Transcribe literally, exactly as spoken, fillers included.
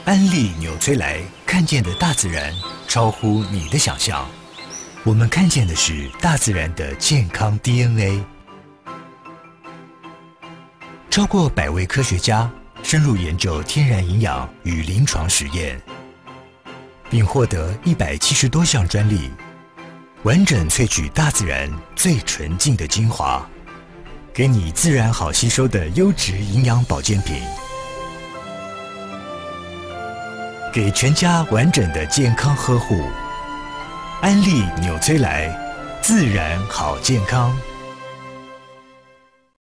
安利纽崔莱看见的大自然超乎你的想象，我们看见的是大自然的健康 D N A。超过百位科学家深入研究天然营养与临床实验，并获得一百七十多项专利，完整萃取大自然最纯净的精华，给你自然好吸收的优质营养保健品。给全家完整的健康呵护，安利纽崔莱，自然好健康。